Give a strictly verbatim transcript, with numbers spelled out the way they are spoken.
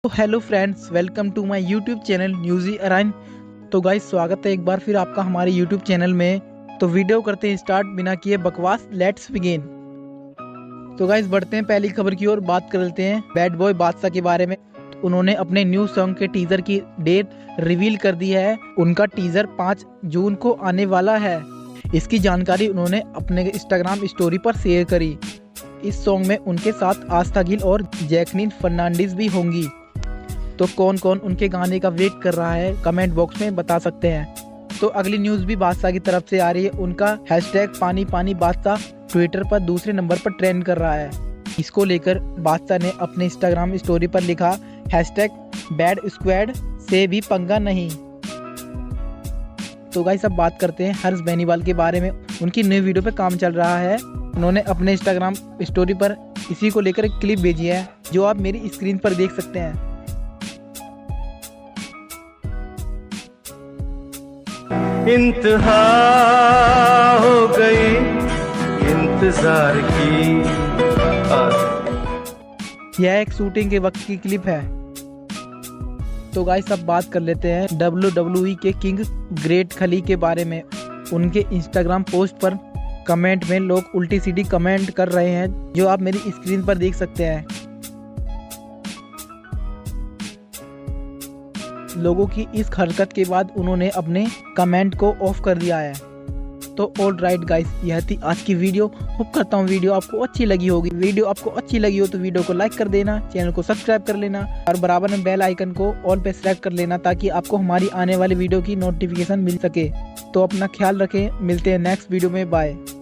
तो hello friends, welcome to my YouTube channel न्यूज़ी अराइन। तो गाइस, स्वागत है एक बार फिर आपका हमारे यूट्यूब चैनल में। तो वीडियो करते हैं स्टार्ट बिना किए बकवास, लेट्स बिगिन। तो गाइस, बढ़ते हैं पहली खबर की ओर। बात कर लेते हैं बैड बॉय बादशाह के बारे में। तो उन्होंने अपने न्यू सॉन्ग के टीजर की डेट रिवील कर दी है। उनका टीजर पाँच जून को आने वाला है। इसकी जानकारी उन्होंने अपने इंस्टाग्राम स्टोरी पर शेयर करी। इस सॉन्ग में उनके साथ आस्था गिल और जैकलीन फर्नांडिस भी होंगी। तो कौन कौन उनके गाने का वेट कर रहा है, कमेंट बॉक्स में बता सकते हैं। तो अगली न्यूज़ भी बादशाह की तरफ से आ रही है। उनका हैशटैग पानी पानी बादशाह ट्विटर पर दूसरे नंबर पर ट्रेंड कर रहा है। इसको लेकर बादशाह ने अपने इंस्टाग्राम स्टोरी पर लिखा, हैशटैग बैड स्क्वाड से भी पंगा नहीं। तो गाइस, अब बात करते हैं हर्ष बेनीवाल के बारे में। उनकी नई वीडियो पे काम चल रहा है। उन्होंने अपने इंस्टाग्राम स्टोरी पर इसी को लेकर एक क्लिप भेजी है, जो आप मेरी स्क्रीन पर देख सकते हैं। इंतहा हो गई इंतजार की। यह एक शूटिंग के वक्त की क्लिप है। तो गाइस, अब बात कर लेते हैं डब्ल्यू डब्ल्यू ई के किंग ग्रेट खली के बारे में। उनके इंस्टाग्राम पोस्ट पर कमेंट में लोग उल्टी सीधी कमेंट कर रहे हैं, जो आप मेरी स्क्रीन पर देख सकते हैं। लोगों की इस हरकत के बाद उन्होंने अपने कमेंट को ऑफ कर दिया है। तो ऑल राइट गाइस, यह थी आज की वीडियो। होप करता हूँ वीडियो आपको अच्छी लगी होगी। वीडियो आपको अच्छी लगी हो तो वीडियो को लाइक कर देना, चैनल को सब्सक्राइब कर लेना और बराबर में बेल आइकन को ऑल पे सेलेक्ट कर लेना, ताकि आपको हमारी आने वाली वीडियो की नोटिफिकेशन मिल सके। तो अपना ख्याल रखें, मिलते हैं नेक्स्ट वीडियो में, बाय।